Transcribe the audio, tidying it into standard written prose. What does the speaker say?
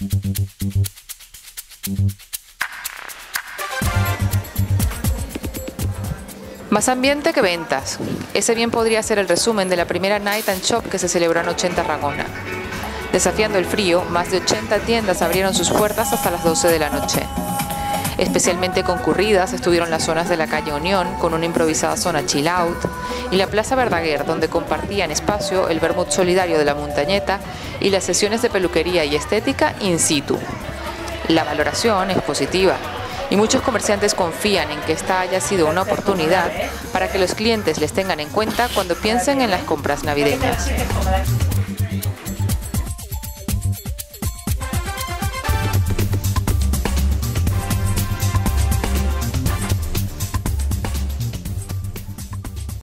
Más ambiente que ventas. Ese bien podría ser el resumen de la primera Night and Shop que se celebró anoche en Tarragona. Desafiando el frío, más de 80 tiendas abrieron sus puertas hasta las 12 de la noche. Especialmente concurridas estuvieron las zonas de la calle Unión, con una improvisada zona chill out, y la Plaza Verdaguer, donde compartían espacio el vermut solidario de la Montañeta y las sesiones de peluquería y estética in situ. La valoración es positiva, y muchos comerciantes confían en que esta haya sido una oportunidad para que los clientes les tengan en cuenta cuando piensen en las compras navideñas.